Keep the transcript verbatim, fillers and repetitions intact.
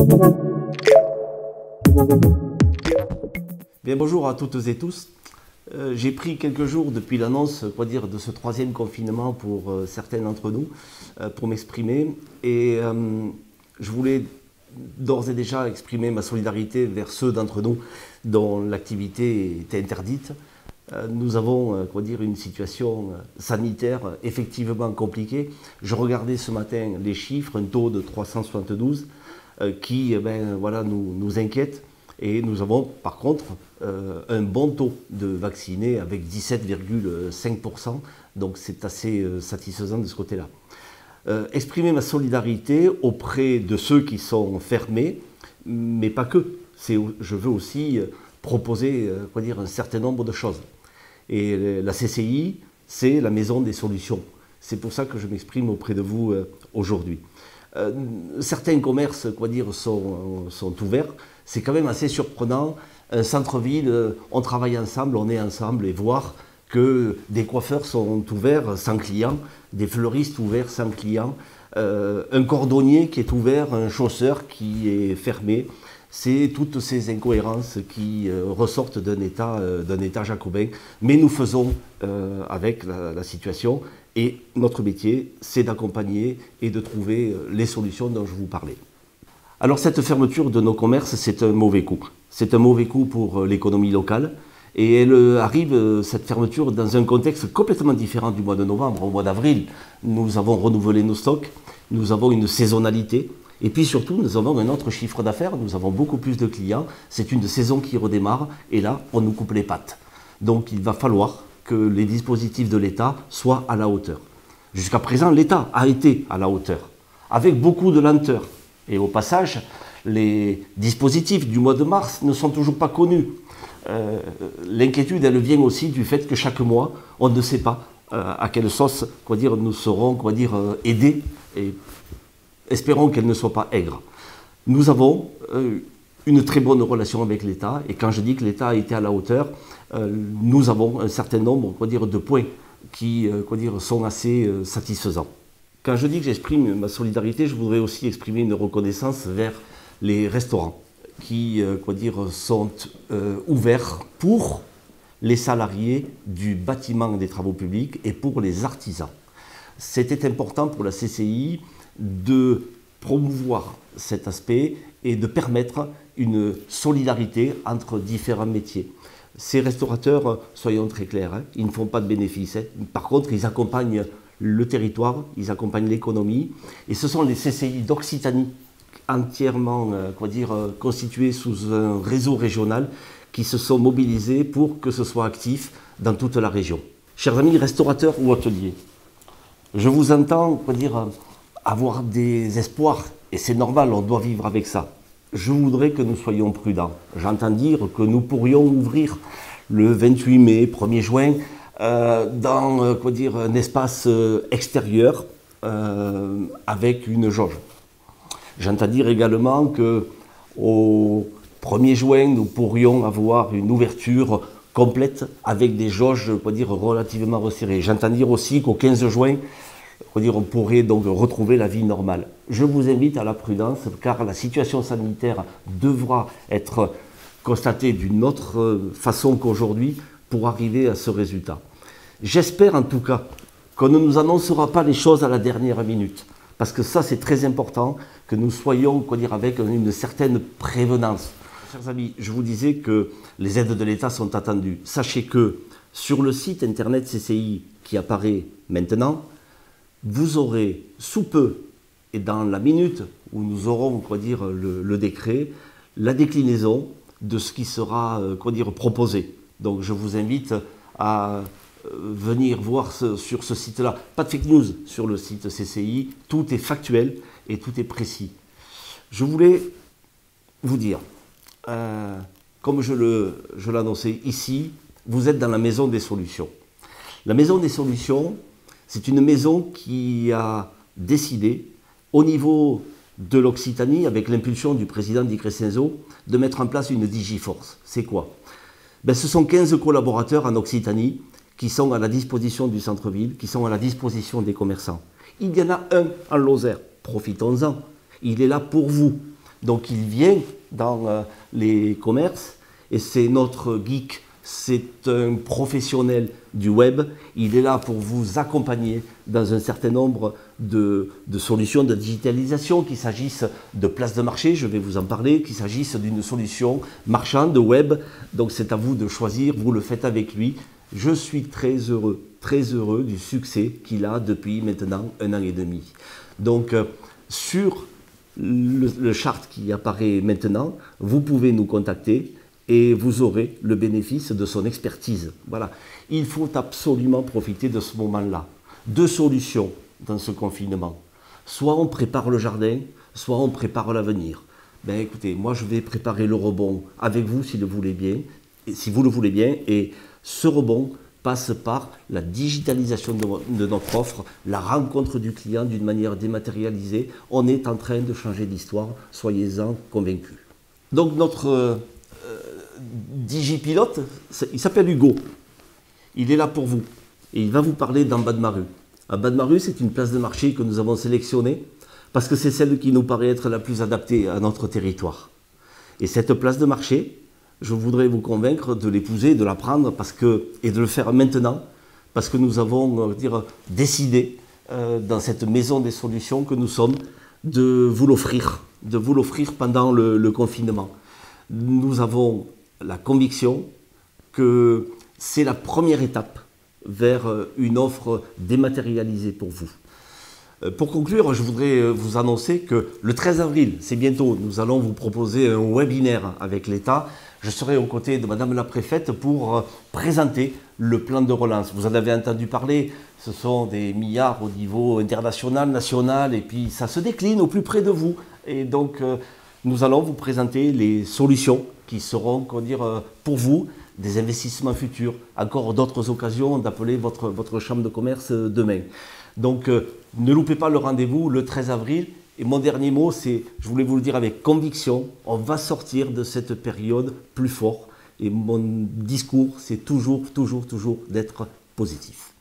Bien, bonjour à toutes et tous. Euh, J'ai pris quelques jours depuis l'annonce quoi dire, de ce troisième confinement pour euh, certains d'entre nous euh, pour m'exprimer. Et euh, je voulais d'ores et déjà exprimer ma solidarité vers ceux d'entre nous dont l'activité était interdite. Euh, nous avons euh, quoi dire, une situation sanitaire effectivement compliquée. Je regardais ce matin les chiffres, un taux de trois cent soixante-douze euh, qui ben, voilà, nous, nous inquiète. Et nous avons par contre euh, un bon taux de vaccinés avec dix-sept virgule cinq pour cent, donc c'est assez euh, satisfaisant de ce côté-là. Euh, exprimer ma solidarité auprès de ceux qui sont fermés, mais pas que. Je veux aussi proposer euh, quoi dire, un certain nombre de choses. Et la C C I, c'est la maison des solutions. C'est pour ça que je m'exprime auprès de vous euh, aujourd'hui. Euh, certains commerces quoi dire, sont, sont ouverts. C'est quand même assez surprenant. Un centre-ville, euh, on travaille ensemble, on est ensemble, et voir que des coiffeurs sont ouverts sans clients, des fleuristes ouverts sans clients, euh, un cordonnier qui est ouvert, un chausseur qui est fermé. C'est toutes ces incohérences qui euh, ressortent d'un état, euh, d'un état jacobin. Mais nous faisons euh, avec la, la situation. Et notre métier, c'est d'accompagner et de trouver les solutions dont je vous parlais. Alors cette fermeture de nos commerces, c'est un mauvais coup. C'est un mauvais coup pour l'économie locale. Et elle arrive, cette fermeture, dans un contexte complètement différent du mois de novembre. Au mois d'avril, nous avons renouvelé nos stocks, nous avons une saisonnalité. Et puis surtout, nous avons un autre chiffre d'affaires, nous avons beaucoup plus de clients. C'est une saison qui redémarre et là, on nous coupe les pattes. Donc il va falloir que les dispositifs de l'État soient à la hauteur. Jusqu'à présent, l'État a été à la hauteur, avec beaucoup de lenteur. Et au passage, les dispositifs du mois de mars ne sont toujours pas connus. Euh, L'inquiétude, elle vient aussi du fait que chaque mois, on ne sait pas euh, à quelle sauce quoi dire, nous serons quoi dire, euh, aidés, et espérons qu'elle ne soit pas aigre. Nous avons euh, une très bonne relation avec l'État, et quand je dis que l'État a été à la hauteur, euh, nous avons un certain nombre quoi dire, de points qui euh, quoi dire, sont assez euh, satisfaisants. Quand je dis que j'exprime ma solidarité, je voudrais aussi exprimer une reconnaissance vers les restaurants qui euh, quoi dire, sont euh, ouverts pour les salariés du bâtiment des travaux publics et pour les artisans. C'était important pour la C C I de promouvoir cet aspect et de permettre une solidarité entre différents métiers. Ces restaurateurs, soyons très clairs, hein, ils ne font pas de bénéfices. Hein. Par contre, ils accompagnent le territoire, ils accompagnent l'économie. Et ce sont les C C I d'Occitanie, entièrement euh, quoi dire, euh, constitués sous un réseau régional, qui se sont mobilisés pour que ce soit actif dans toute la région. Chers amis restaurateurs ou hôteliers, je vous entends quoi dire, avoir des espoirs, et c'est normal, on doit vivre avec ça. Je voudrais que nous soyons prudents. J'entends dire que nous pourrions ouvrir le vingt-huit mai, premier juin, euh, dans euh, quoi dire, un espace euh, extérieur euh, avec une jauge. J'entends dire également qu'au premier juin, nous pourrions avoir une ouverture complète avec des jauges quoi dire, relativement resserrées. J'entends dire aussi qu'au quinze juin, on pourrait donc retrouver la vie normale. Je vous invite à la prudence car la situation sanitaire devra être constatée d'une autre façon qu'aujourd'hui pour arriver à ce résultat. J'espère en tout cas qu'on ne nous annoncera pas les choses à la dernière minute, parce que ça c'est très important, que nous soyons quoi dire, avec une certaine prévenance. Chers amis, je vous disais que les aides de l'État sont attendues. Sachez que sur le site internet C C I qui apparaît maintenant, vous aurez sous peu, et dans la minute où nous aurons quoi dire, le, le décret, la déclinaison de ce qui sera quoi dire, proposé. Donc je vous invite à venir voir ce, sur ce site-là. Pas de fake news sur le site C C I, tout est factuel et tout est précis. Je voulais vous dire, euh, comme je l'annonçais ici, vous êtes dans la maison des solutions. La maison des solutions, c'est une maison qui a décidé, au niveau de l'Occitanie, avec l'impulsion du président Di Crescenzo, de mettre en place une Digiforce. C'est quoi? Ben, ce sont quinze collaborateurs en Occitanie qui sont à la disposition du centre-ville, qui sont à la disposition des commerçants. Il y en a un en Lozère, profitons-en. Il est là pour vous. Donc il vient dans euh, les commerces et c'est notre geek, c'est un professionnel du web. Il est là pour vous accompagner dans un certain nombre de, de solutions de digitalisation, qu'il s'agisse de places de marché, je vais vous en parler, qu'il s'agisse d'une solution marchande, web. Donc c'est à vous de choisir, vous le faites avec lui. Je suis très heureux, très heureux du succès qu'il a depuis maintenant un an et demi. Donc euh, sur le, le chart qui apparaît maintenant, vous pouvez nous contacter et vous aurez le bénéfice de son expertise. Voilà. Il faut absolument profiter de ce moment-là. Deux solutions dans ce confinement. Soit on prépare le jardin, soit on prépare l'avenir. Ben écoutez, moi je vais préparer le rebond avec vous si, le voulez bien, et si vous le voulez bien. Et ce rebond passe par la digitalisation de, de notre offre, la rencontre du client d'une manière dématérialisée. On est en train de changer l'histoire, soyez-en convaincus. Donc notre euh, Digipilote, il s'appelle Hugo. Il est là pour vous. Et il va vous parler d'en bas de ma rue. En bas de ma rue, c'est une place de marché que nous avons sélectionnée parce que c'est celle qui nous paraît être la plus adaptée à notre territoire. Et cette place de marché, je voudrais vous convaincre de l'épouser, de la prendre parce que, et de le faire maintenant, parce que nous avons on va dire, décidé euh, dans cette maison des solutions que nous sommes de vous l'offrir, de vous l'offrir pendant le, le confinement. Nous avons la conviction que c'est la première étape vers une offre dématérialisée pour vous. Pour conclure, je voudrais vous annoncer que le treize avril, c'est bientôt, nous allons vous proposer un webinaire avec l'État. Je serai aux côtés de Madame la Préfète pour présenter le plan de relance. Vous en avez entendu parler, ce sont des milliards au niveau international, national, et puis ça se décline au plus près de vous. Et donc, nous allons vous présenter les solutions qui seront, comment dire, pour vous, des investissements futurs, encore d'autres occasions d'appeler votre, votre chambre de commerce demain. Donc, euh, ne loupez pas le rendez-vous le treize avril. Et mon dernier mot, c'est, je voulais vous le dire avec conviction, on va sortir de cette période plus fort. Et mon discours, c'est toujours, toujours, toujours d'être positif.